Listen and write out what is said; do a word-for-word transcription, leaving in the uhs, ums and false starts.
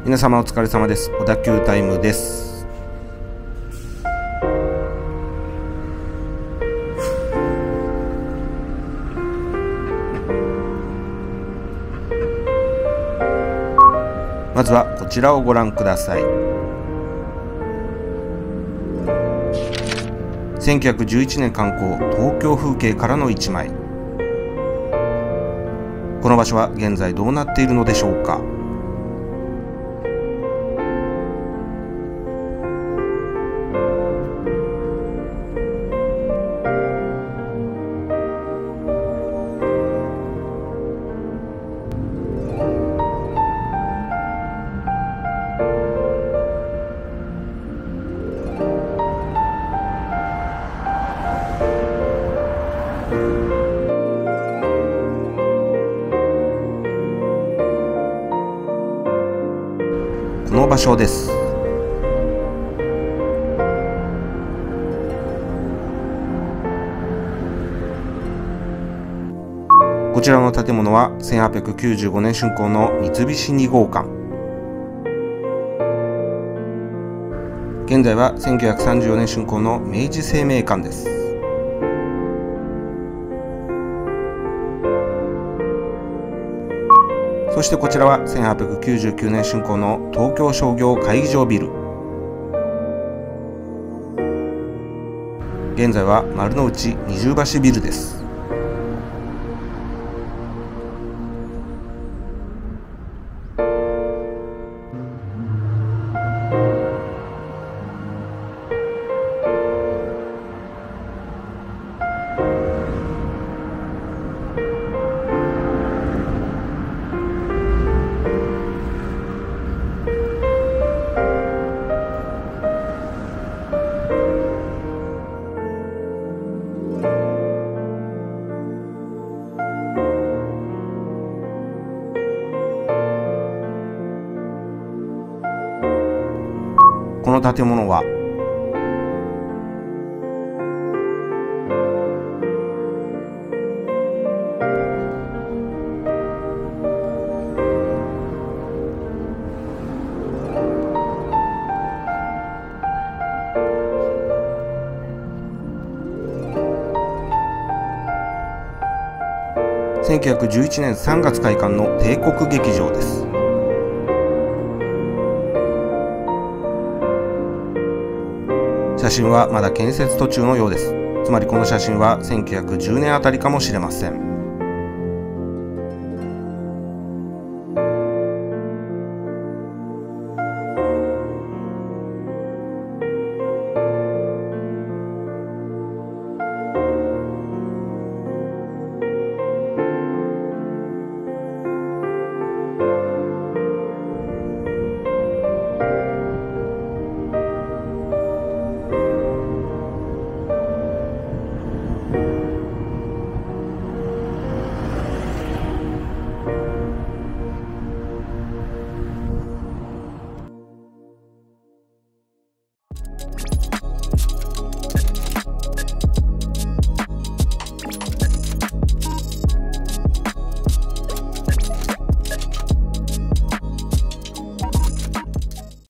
皆様お疲れ様です。小田急タイムです。まずはこちらをご覧ください。せんきゅうひゃくじゅういちねん刊行、東京風景からのいちまい。この場所は現在どうなっているのでしょうか。この場所です。こちらの建物はせんはっぴゃくきゅうじゅうごねん竣工の三菱にごうかん。現在はせんきゅうひゃくさんじゅうよねん竣工の明治生命館です。そしてこちらはせんはっぴゃくきゅうじゅうきゅうねん竣工の東京商業会議場ビル。現在は丸の内二重橋ビルです。この建物はせんきゅうひゃくじゅういちねんさんがつ開館の帝国劇場です。写真はまだ建設途中のようです。つまりこの写真はせんきゅうひゃくじゅうねんあたりかもしれません。